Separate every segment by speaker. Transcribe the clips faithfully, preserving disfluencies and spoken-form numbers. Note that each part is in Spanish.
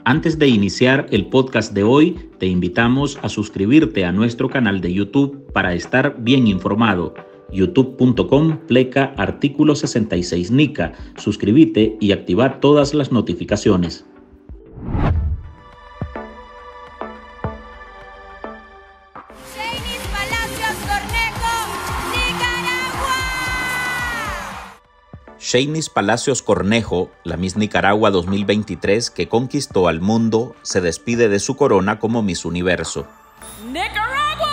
Speaker 1: Antes de iniciar el podcast de hoy, te invitamos a suscribirte a nuestro canal de YouTube para estar bien informado. youtube punto com pleca artículo sesenta y seis Nica. Suscríbete y activa todas las notificaciones.
Speaker 2: Shainis Palacios Cornejo, Nicaragua.
Speaker 1: Shainis Palacios Cornejo, la Miss Nicaragua dos mil veintitrés que conquistó al mundo, se despide de su corona como Miss Universo.
Speaker 2: Nicaragua.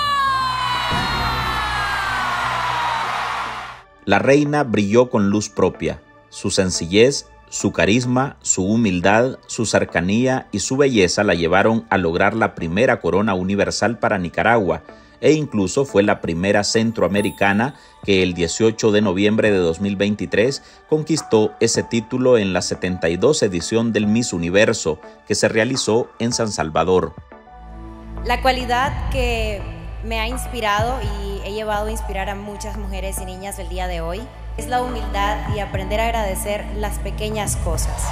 Speaker 1: La reina brilló con luz propia. Su sencillez, su carisma, su humildad, su cercanía y su belleza la llevaron a lograr la primera corona universal para Nicaragua, e incluso fue la primera centroamericana que el dieciocho de noviembre de dos mil veintitrés conquistó ese título en la setenta y dos edición del Miss Universo, que se realizó en San Salvador.
Speaker 3: La cualidad que me ha inspirado y he llevado a inspirar a muchas mujeres y niñas el día de hoy es la humildad y aprender a agradecer las pequeñas cosas.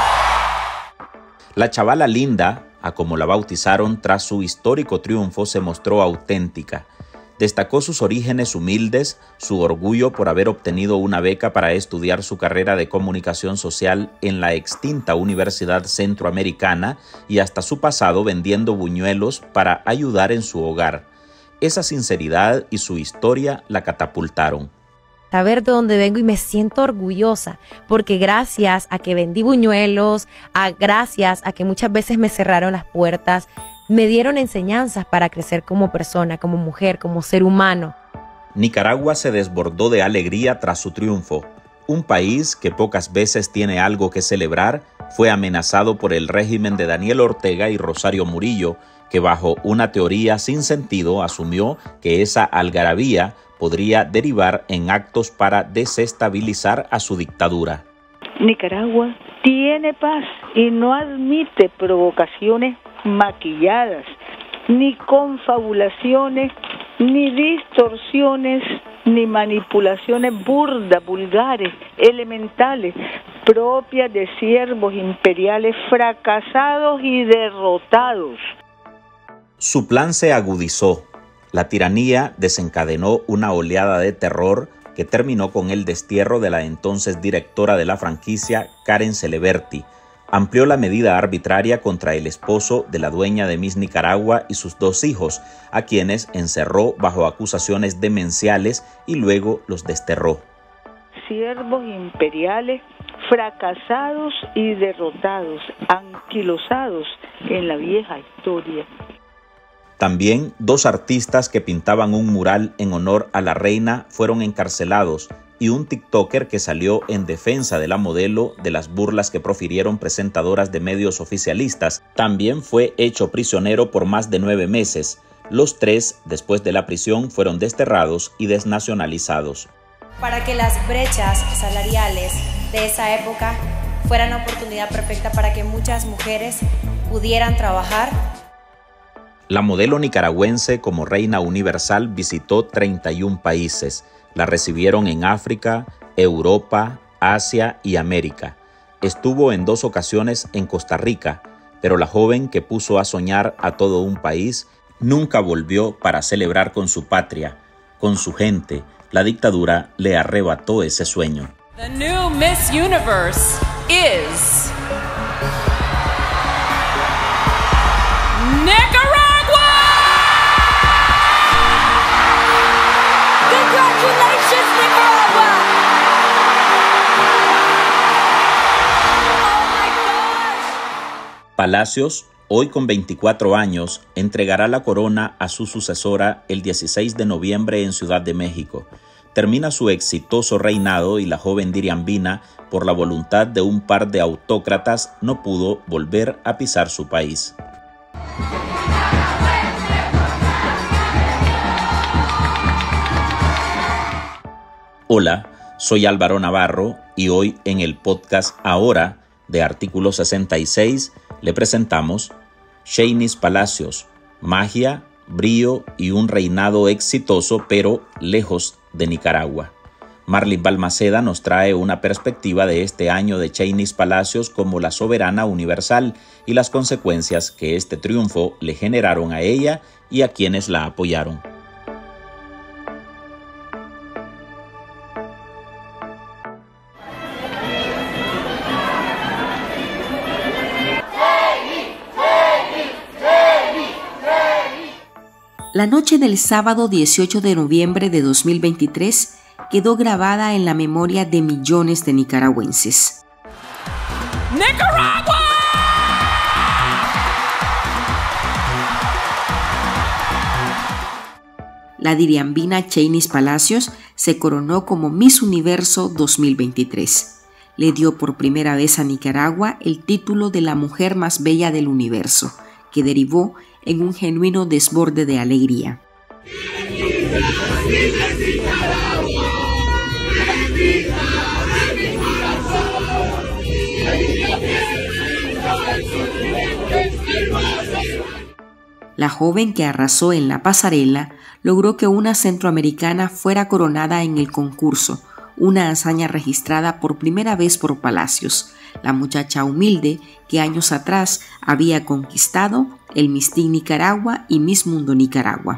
Speaker 1: La chavala linda, a como la bautizaron tras su histórico triunfo, se mostró auténtica. Destacó sus orígenes humildes, su orgullo por haber obtenido una beca para estudiar su carrera de comunicación social en la extinta Universidad Centroamericana y hasta su pasado vendiendo buñuelos para ayudar en su hogar. Esa sinceridad y su historia la catapultaron.
Speaker 4: Saber de dónde vengo y me siento orgullosa, porque gracias a que vendí buñuelos, a gracias a que muchas veces me cerraron las puertas, me dieron enseñanzas para crecer como persona, como mujer, como ser humano.
Speaker 1: Nicaragua se desbordó de alegría tras su triunfo. Un país que pocas veces tiene algo que celebrar fue amenazado por el régimen de Daniel Ortega y Rosario Murillo, que bajo una teoría sin sentido asumió que esa algarabía podría derivar en actos para desestabilizar a su dictadura.
Speaker 5: Nicaragua tiene paz y no admite provocaciones maquilladas, ni confabulaciones, ni distorsiones, ni manipulaciones burdas, vulgares, elementales, propias de siervos imperiales fracasados y derrotados.
Speaker 1: Su plan se agudizó. La tiranía desencadenó una oleada de terror que terminó con el destierro de la entonces directora de la franquicia, Karen Celeberti. Amplió la medida arbitraria contra el esposo de la dueña de Miss Nicaragua y sus dos hijos, a quienes encerró bajo acusaciones demenciales y luego los desterró.
Speaker 5: Siervos imperiales fracasados y derrotados, anquilosados en la vieja historia.
Speaker 1: También dos artistas que pintaban un mural en honor a la reina fueron encarcelados y un TikToker que salió en defensa de la modelo de las burlas que profirieron presentadoras de medios oficialistas también fue hecho prisionero por más de nueve meses. Los tres, después de la prisión, fueron desterrados y desnacionalizados.
Speaker 3: Para que las brechas salariales de esa época fueran la oportunidad perfecta para que muchas mujeres pudieran trabajar.
Speaker 1: La modelo nicaragüense como reina universal visitó treinta y un países. La recibieron en África, Europa, Asia y América. Estuvo en dos ocasiones en Costa Rica, pero la joven que puso a soñar a todo un país nunca volvió para celebrar con su patria, con su gente. La dictadura le arrebató ese sueño.
Speaker 2: The new Miss Universe is Nicaragua. Congratulations, Nicaragua. Oh my gosh.
Speaker 1: Palacios, hoy con veinticuatro años, entregará la corona a su sucesora el dieciséis de noviembre en Ciudad de México. Termina su exitoso reinado y la joven diriambina, por la voluntad de un par de autócratas, no pudo volver a pisar su país. Hola, soy Álvaro Navarro y hoy en el podcast Ahora de Artículo sesenta y seis le presentamos Shainis Palacios, magia, brío y un reinado exitoso pero lejos de Nicaragua. Marlene Balmaceda nos trae una perspectiva de este año de Chainis Palacios como la soberana universal y las consecuencias que este triunfo le generaron a ella y a quienes la apoyaron.
Speaker 6: La noche del sábado dieciocho de noviembre de dos mil veintitrés quedó grabada en la memoria de millones de nicaragüenses.
Speaker 2: ¡Nicaragua!
Speaker 6: La diriambina Chainis Palacios se coronó como Miss Universo dos mil veintitrés. Le dio por primera vez a Nicaragua el título de la mujer más bella del universo, que derivó en un genuino desborde de alegría. La joven que arrasó en la pasarela logró que una centroamericana fuera coronada en el concurso, una hazaña registrada por primera vez por Palacios, la muchacha humilde que años atrás había conquistado el Miss Teen Nicaragua y Miss Mundo Nicaragua.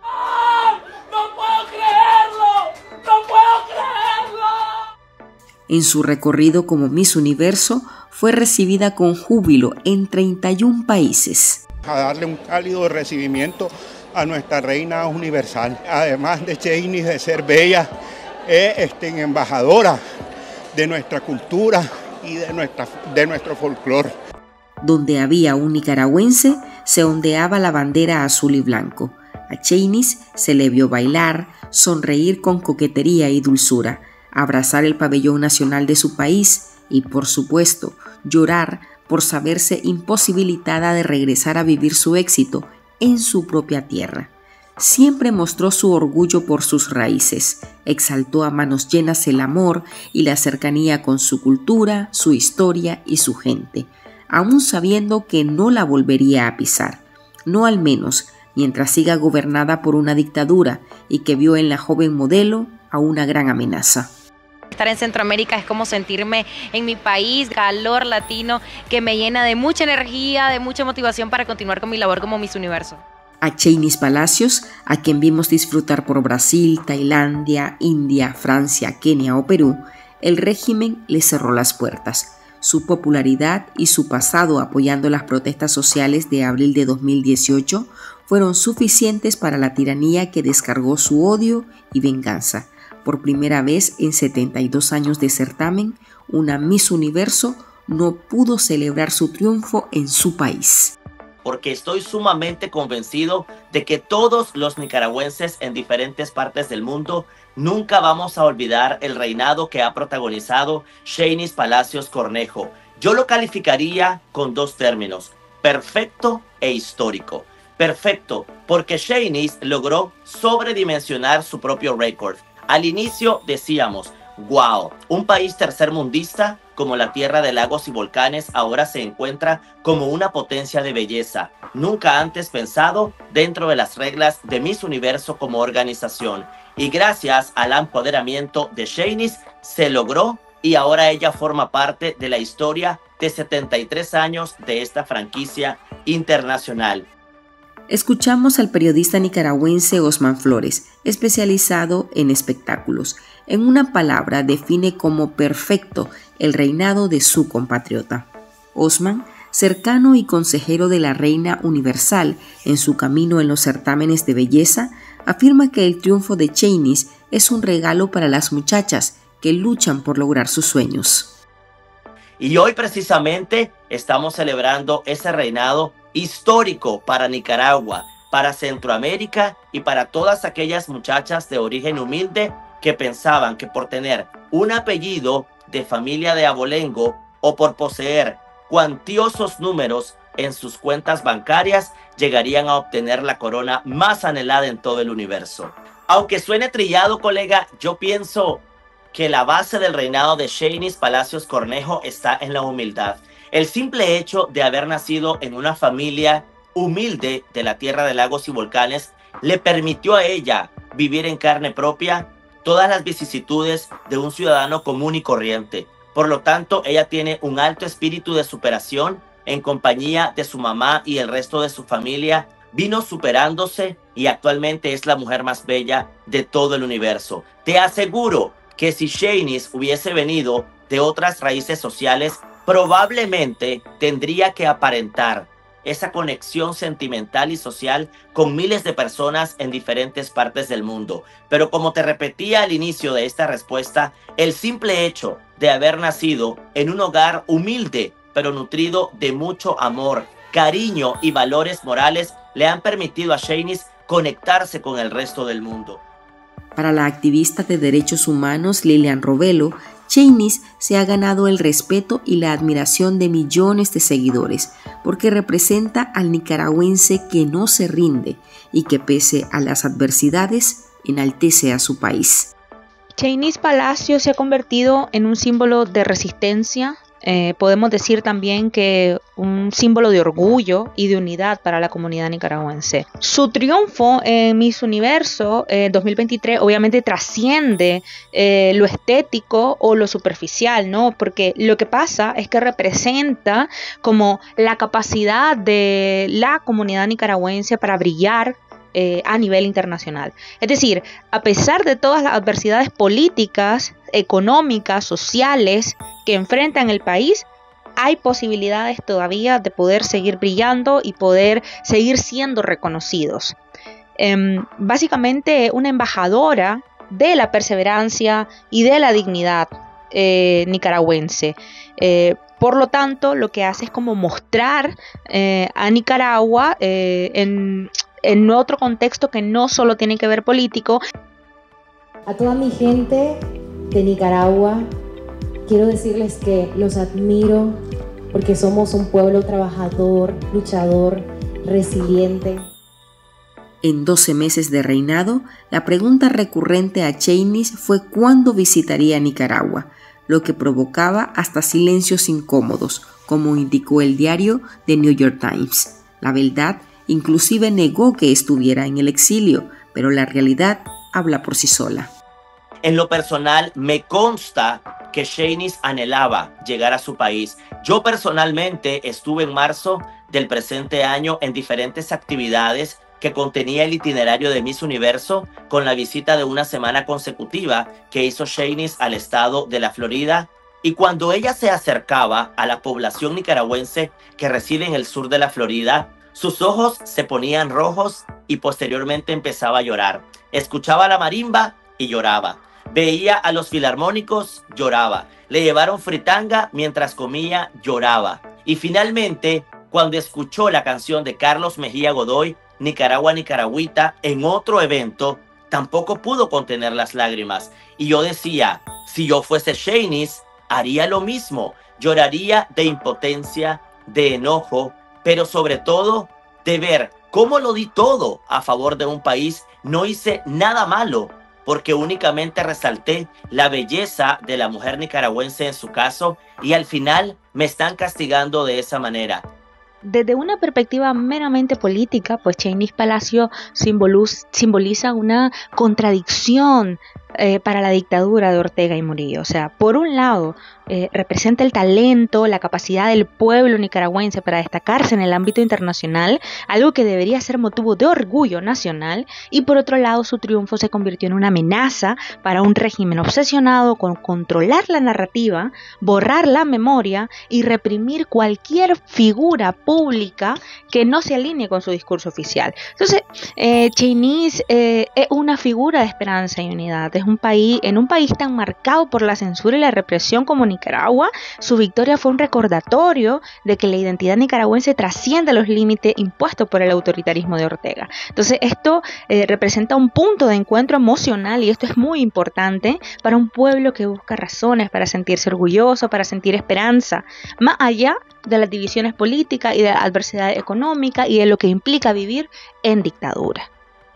Speaker 2: ¡Ah! ¡No puedo creerlo! ¡No puedo creerlo!
Speaker 6: En su recorrido como Miss Universo fue recibida con júbilo en treinta y un países.
Speaker 7: A darle un cálido recibimiento a nuestra reina universal. Además de Chainis de ser bella, es este, embajadora de nuestra cultura y de, nuestra, de nuestro folclore.
Speaker 6: Donde había un nicaragüense, se ondeaba la bandera azul y blanco. A Chainis se le vio bailar, sonreír con coquetería y dulzura, abrazar el pabellón nacional de su país y, por supuesto, llorar por saberse imposibilitada de regresar a vivir su éxito en su propia tierra. Siempre mostró su orgullo por sus raíces, exaltó a manos llenas el amor y la cercanía con su cultura, su historia y su gente, aún sabiendo que no la volvería a pisar, no al menos mientras siga gobernada por una dictadura y que vio en la joven modelo a una gran amenaza.
Speaker 4: Estar en Centroamérica es como sentirme en mi país, calor latino que me llena de mucha energía, de mucha motivación para continuar con mi labor como Miss Universo.
Speaker 6: A Chainis Palacios, a quien vimos disfrutar por Brasil, Tailandia, India, Francia, Kenia o Perú, el régimen le cerró las puertas. Su popularidad y su pasado apoyando las protestas sociales de abril de dos mil dieciocho fueron suficientes para la tiranía que descargó su odio y venganza. Por primera vez en setenta y dos años de certamen, una Miss Universo no pudo celebrar su triunfo en su país.
Speaker 8: Porque estoy sumamente convencido de que todos los nicaragüenses en diferentes partes del mundo nunca vamos a olvidar el reinado que ha protagonizado Chainis Palacios Cornejo. Yo lo calificaría con dos términos, perfecto e histórico. Perfecto, porque Chainis logró sobredimensionar su propio récord. Al inicio decíamos, wow, un país tercermundista como la tierra de lagos y volcanes ahora se encuentra como una potencia de belleza, nunca antes pensado dentro de las reglas de Miss Universo como organización. Y gracias al empoderamiento de Chainis se logró y ahora ella forma parte de la historia de setenta y tres años de esta franquicia internacional.
Speaker 6: Escuchamos al periodista nicaragüense Osman Flores, especializado en espectáculos. En una palabra define como perfecto el reinado de su compatriota. Osman, cercano y consejero de la Reina Universal en su camino en los certámenes de belleza, afirma que el triunfo de Chainis es un regalo para las muchachas que luchan por lograr sus sueños.
Speaker 8: Y hoy precisamente estamos celebrando ese reinado histórico para Nicaragua, para Centroamérica y para todas aquellas muchachas de origen humilde que pensaban que por tener un apellido de familia de abolengo o por poseer cuantiosos números en sus cuentas bancarias llegarían a obtener la corona más anhelada en todo el universo. Aunque suene trillado, colega, yo pienso que la base del reinado de Chainis Palacios Cornejo está en la humildad. El simple hecho de haber nacido en una familia humilde de la tierra de lagos y volcanes le permitió a ella vivir en carne propia todas las vicisitudes de un ciudadano común y corriente. Por lo tanto, ella tiene un alto espíritu de superación. En compañía de su mamá y el resto de su familia, vino superándose y actualmente es la mujer más bella de todo el universo. Te aseguro que si Shanice hubiese venido de otras raíces sociales, probablemente tendría que aparentar esa conexión sentimental y social con miles de personas en diferentes partes del mundo. Pero como te repetía al inicio de esta respuesta, el simple hecho de haber nacido en un hogar humilde, pero nutrido de mucho amor, cariño y valores morales, le han permitido a Shanice conectarse con el resto del mundo.
Speaker 6: Para la activista de derechos humanos Lilian Rovelo, Shanice se ha ganado el respeto y la admiración de millones de seguidores porque representa al nicaragüense que no se rinde y que pese a las adversidades enaltece a su país.
Speaker 9: Shanice Palacios se ha convertido en un símbolo de resistencia. Eh, podemos decir también que un símbolo de orgullo y de unidad para la comunidad nicaragüense. Su triunfo en Miss Universo eh, dos mil veintitrés obviamente trasciende eh, lo estético o lo superficial, ¿no? Porque lo que pasa es que representa como la capacidad de la comunidad nicaragüense para brillar Eh, a nivel internacional. Es decir, a pesar de todas las adversidades políticas, económicas, sociales que enfrentan el país, hay posibilidades todavía de poder seguir brillando y poder seguir siendo reconocidos. Eh, básicamente, una embajadora de la perseverancia y de la dignidad eh, nicaragüense. Eh, Por lo tanto, lo que hace es como mostrar eh, a Nicaragua eh, en, en otro contexto que no solo tiene que ver político.
Speaker 10: A toda mi gente de Nicaragua, quiero decirles que los admiro porque somos un pueblo trabajador, luchador, resiliente.
Speaker 6: En doce meses de reinado, la pregunta recurrente a Shanice fue cuándo visitaría Nicaragua, lo que provocaba hasta silencios incómodos, como indicó el diario The New York Times. La verdad inclusive negó que estuviera en el exilio, pero la realidad habla por sí sola.
Speaker 8: En lo personal, me consta que Shanice anhelaba llegar a su país. Yo personalmente estuve en marzo del presente año en diferentes actividades que contenía el itinerario de Miss Universo, con la visita de una semana consecutiva que hizo Shanice al estado de la Florida. Y cuando ella se acercaba a la población nicaragüense que reside en el sur de la Florida, sus ojos se ponían rojos y posteriormente empezaba a llorar. Escuchaba la marimba y lloraba. Veía a los filarmónicos, lloraba. Le llevaron fritanga mientras comía, lloraba. Y finalmente, cuando escuchó la canción de Carlos Mejía Godoy, Nicaragua Nicaragüita, en otro evento, tampoco pudo contener las lágrimas. Y yo decía, si yo fuese Shanice, haría lo mismo. Lloraría de impotencia, de enojo, pero sobre todo de ver cómo lo di todo a favor de un país. No hice nada malo, porque únicamente resalté la belleza de la mujer nicaragüense en su caso, y al final me están castigando de esa manera.
Speaker 9: Desde una perspectiva meramente política, pues Shanice Palacios simboliza una contradicción eh, para la dictadura de Ortega y Murillo. O sea, por un lado, eh, representa el talento, la capacidad del pueblo nicaragüense para destacarse en el ámbito internacional, algo que debería ser motivo de orgullo nacional, y por otro lado, su triunfo se convirtió en una amenaza para un régimen obsesionado con controlar la narrativa, borrar la memoria y reprimir cualquier figura pública que no se alinee con su discurso oficial. Entonces, eh, Shanice eh, es una figura de esperanza y unidad. Es un país, en un país tan marcado por la censura y la represión como Nicaragua, su victoria fue un recordatorio de que la identidad nicaragüense trasciende los límites impuestos por el autoritarismo de Ortega. Entonces, esto eh, representa un punto de encuentro emocional, y esto es muy importante para un pueblo que busca razones para sentirse orgulloso, para sentir esperanza, más allá de las divisiones políticas y de la adversidad económica y de lo que implica vivir en dictadura.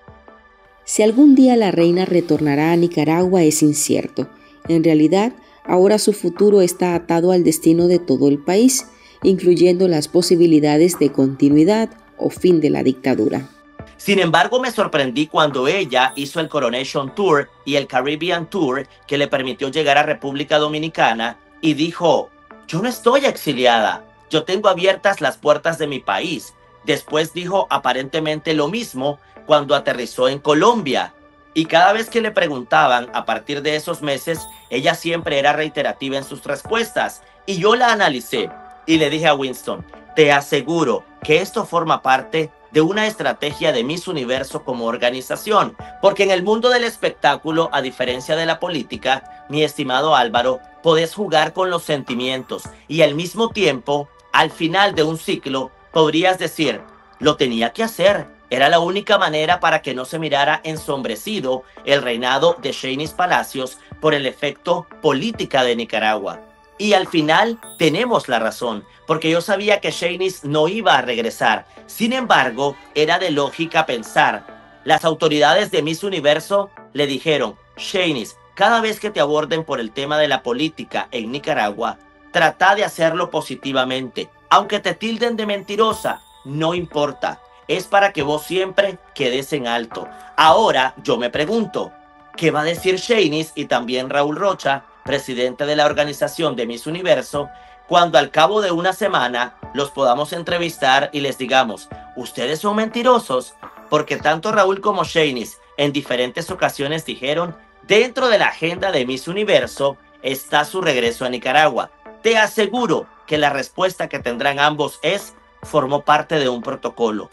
Speaker 6: Si algún día la reina retornará a Nicaragua es incierto. En realidad, ahora su futuro está atado al destino de todo el país, incluyendo las posibilidades de continuidad o fin de la dictadura.
Speaker 8: Sin embargo, me sorprendí cuando ella hizo el Coronation Tour y el Caribbean Tour que le permitió llegar a República Dominicana y dijo, yo no estoy exiliada, yo tengo abiertas las puertas de mi país. Después dijo aparentemente lo mismo cuando aterrizó en Colombia. Y cada vez que le preguntaban a partir de esos meses, ella siempre era reiterativa en sus respuestas. Y yo la analicé y le dije a Winston, te aseguro que esto forma parte de una estrategia de Miss Universo como organización, porque en el mundo del espectáculo, a diferencia de la política, mi estimado Álvaro, podés jugar con los sentimientos y al mismo tiempo, al final de un ciclo, podrías decir, lo tenía que hacer, era la única manera para que no se mirara ensombrecido el reinado de Shanice Palacios por el efecto política de Nicaragua. Y al final tenemos la razón, porque yo sabía que Shanice no iba a regresar. Sin embargo, era de lógica pensar. Las autoridades de Miss Universo le dijeron, Shanice, cada vez que te aborden por el tema de la política en Nicaragua, trata de hacerlo positivamente. Aunque te tilden de mentirosa, no importa. Es para que vos siempre quedes en alto. Ahora yo me pregunto, ¿qué va a decir Shanice y también Raúl Rocha, presidente de la organización de Miss Universo, cuando al cabo de una semana los podamos entrevistar y les digamos, ustedes son mentirosos? Porque tanto Raúl como Shanice en diferentes ocasiones dijeron, dentro de la agenda de Miss Universo está su regreso a Nicaragua. Te aseguro que la respuesta que tendrán ambos es, formó parte de un protocolo.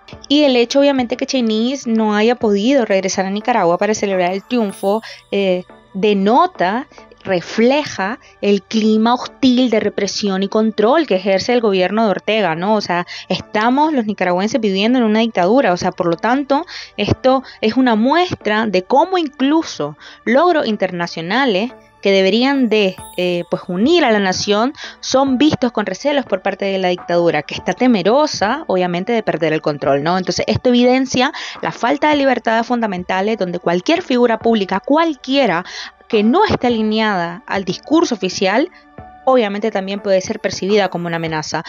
Speaker 9: Y el hecho obviamente que Shanice no haya podido regresar a Nicaragua para celebrar el triunfo eh, denota, refleja el clima hostil de represión y control que ejerce el gobierno de Ortega, ¿no? O sea, estamos los nicaragüenses viviendo en una dictadura, o sea, por lo tanto, esto es una muestra de cómo incluso logros internacionales que deberían de eh, pues unir a la nación son vistos con recelos por parte de la dictadura, que está temerosa obviamente de perder el control, ¿no? Entonces esto evidencia la falta de libertades fundamentales donde cualquier figura pública, cualquiera que no esté alineada al discurso oficial, obviamente también puede ser percibida como una amenaza.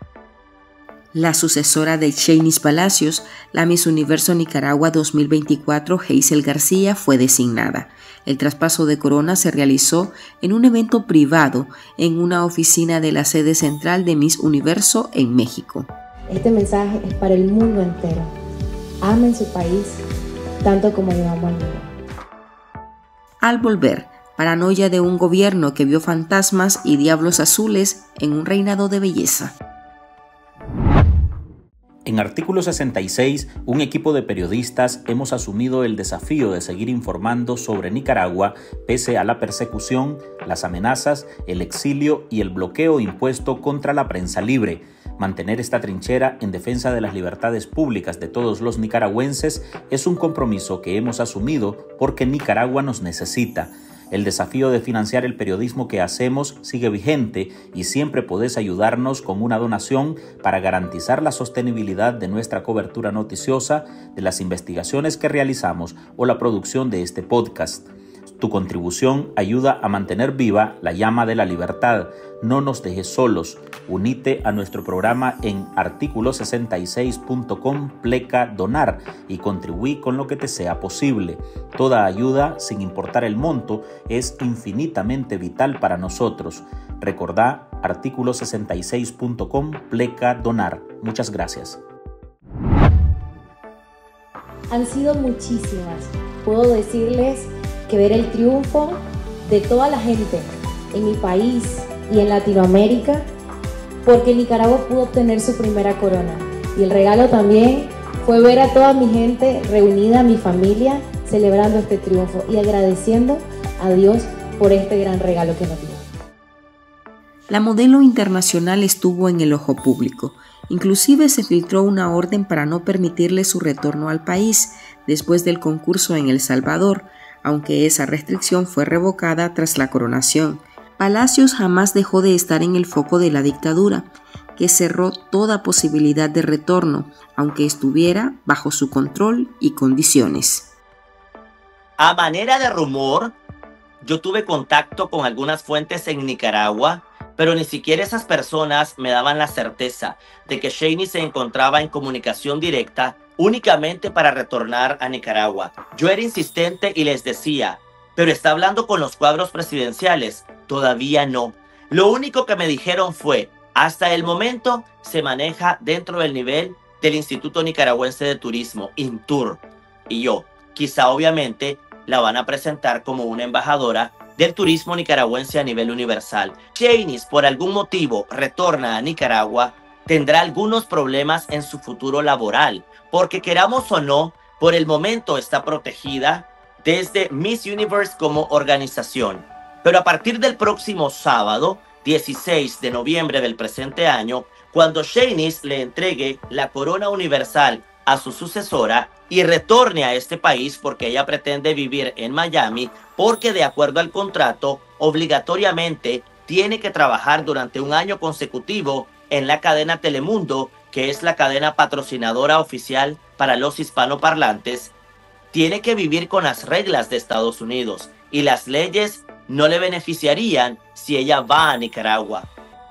Speaker 6: La sucesora de Shanice Palacios, la Miss Universo Nicaragua dos mil veinticuatro, Hazel García, fue designada. El traspaso de corona se realizó en un evento privado en una oficina de la sede central de Miss Universo en México.
Speaker 10: Este mensaje es para el mundo entero. Amen su país tanto como yo amo al mío.
Speaker 6: Al volver, paranoia de un gobierno que vio fantasmas y diablos azules en un reinado de belleza.
Speaker 1: En Artículo sesenta y seis, un equipo de periodistas hemos asumido el desafío de seguir informando sobre Nicaragua pese a la persecución, las amenazas, el exilio y el bloqueo impuesto contra la prensa libre. Mantener esta trinchera en defensa de las libertades públicas de todos los nicaragüenses es un compromiso que hemos asumido porque Nicaragua nos necesita. El desafío de financiar el periodismo que hacemos sigue vigente y siempre podés ayudarnos con una donación para garantizar la sostenibilidad de nuestra cobertura noticiosa, de las investigaciones que realizamos o la producción de este podcast. Tu contribución ayuda a mantener viva la llama de la libertad. No nos dejes solos. Unite a nuestro programa en artículo sesenta y seis punto com pleca donar y contribuí con lo que te sea posible. Toda ayuda, sin importar el monto, es infinitamente vital para nosotros. Recordá artículo sesenta y seis punto com pleca donar. Muchas gracias.
Speaker 10: Han sido muchísimas. Puedo decirles que ver el triunfo de toda la gente en mi país y en Latinoamérica, porque Nicaragua pudo obtener su primera corona. Y el regalo también fue ver a toda mi gente reunida, mi familia, celebrando este triunfo y agradeciendo a Dios por este gran regalo que nos dio.
Speaker 6: La modelo internacional estuvo en el ojo público. Inclusive se filtró una orden para no permitirle su retorno al país después del concurso en El Salvador, aunque esa restricción fue revocada tras la coronación. Palacios jamás dejó de estar en el foco de la dictadura, que cerró toda posibilidad de retorno, aunque estuviera bajo su control y condiciones.
Speaker 8: A manera de rumor, yo tuve contacto con algunas fuentes en Nicaragua, pero ni siquiera esas personas me daban la certeza de que Shanice se encontraba en comunicación directa únicamente para retornar a Nicaragua. Yo era insistente y les decía, pero está hablando con los cuadros presidenciales. Todavía no. Lo único que me dijeron fue, hasta el momento se maneja dentro del nivel del Instituto Nicaragüense de Turismo, INTUR. Y yo, quizá obviamente la van a presentar como una embajadora del turismo nicaragüense a nivel universal. Chainis, por algún motivo, retorna a Nicaragua, tendrá algunos problemas en su futuro laboral, porque queramos o no, por el momento está protegida desde Miss Universe como organización. Pero a partir del próximo sábado, dieciséis de noviembre del presente año, cuando Chainis le entregue la corona universal a su sucesora y retorne a este país porque ella pretende vivir en Miami, porque de acuerdo al contrato, obligatoriamente tiene que trabajar durante un año consecutivo en la cadena Telemundo, que es la cadena patrocinadora oficial para los hispanoparlantes, tiene que vivir con las reglas de Estados Unidos y las leyes no le beneficiarían si ella va a Nicaragua.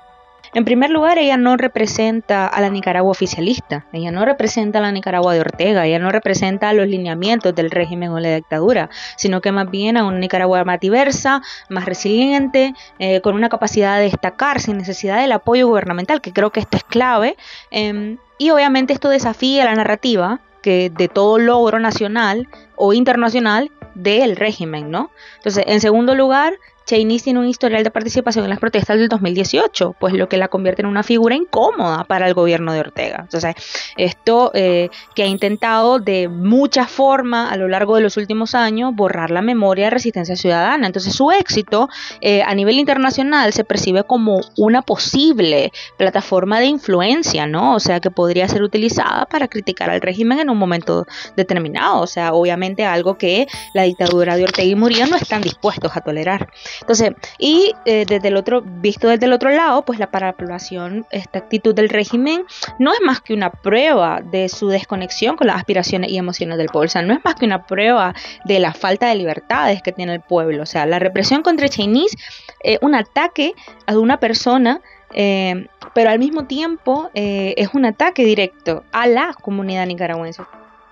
Speaker 9: En primer lugar, ella no representa a la Nicaragua oficialista, ella no representa a la Nicaragua de Ortega, ella no representa los lineamientos del régimen o la dictadura, sino que más bien a una Nicaragua más diversa, más resiliente, eh, con una capacidad de destacar sin necesidad del apoyo gubernamental, que creo que esto es clave, eh, y obviamente esto desafía la narrativa que de todo logro nacional o internacional del régimen, ¿no? Entonces, en segundo lugar, Chainis tiene un historial de participación en las protestas del dos mil dieciocho, pues lo que la convierte en una figura incómoda para el gobierno de Ortega. Entonces, esto eh, que ha intentado de muchas formas a lo largo de los últimos años borrar la memoria de resistencia ciudadana. Entonces, su éxito eh, a nivel internacional se percibe como una posible plataforma de influencia, ¿no? O sea, que podría ser utilizada para criticar al régimen en un momento determinado. O sea, obviamente algo que la dictadura de Ortega y Murillo no están dispuestos a tolerar. Entonces, y eh, desde el otro, visto desde el otro lado, pues la para la población, esta actitud del régimen no es más que una prueba de su desconexión con las aspiraciones y emociones del pueblo. O sea, no es más que una prueba de la falta de libertades que tiene el pueblo. O sea, la represión contra Chainis es eh, un ataque a una persona, eh, pero al mismo tiempo eh, es un ataque directo a la comunidad nicaragüense.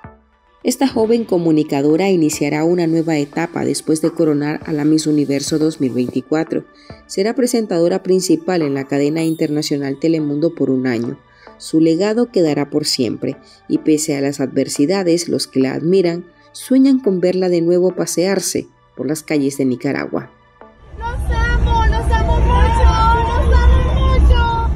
Speaker 6: Esta joven comunicadora iniciará una nueva etapa después de coronar a la Miss Universo dos mil veinticuatro. Será presentadora principal en la cadena internacional Telemundo por un año. Su legado quedará por siempre, y pese a las adversidades, los que la admiran sueñan con verla de nuevo pasearse por las calles de Nicaragua.
Speaker 11: ¡Los amo! ¡Los amo mucho! ¡Los amo mucho!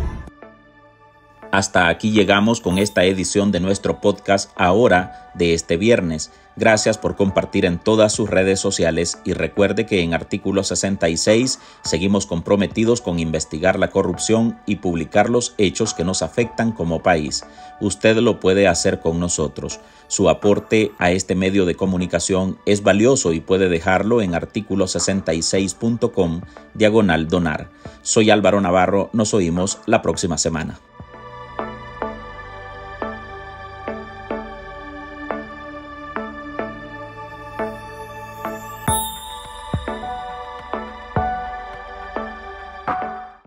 Speaker 1: Hasta aquí llegamos con esta edición de nuestro podcast Ahora de este viernes. Gracias por compartir en todas sus redes sociales y recuerde que en Artículo sesenta y seis seguimos comprometidos con investigar la corrupción y publicar los hechos que nos afectan como país. Usted lo puede hacer con nosotros. Su aporte a este medio de comunicación es valioso y puede dejarlo en artículo sesenta y seis punto com diagonal donar. Soy Álvaro Navarro, nos oímos la próxima semana.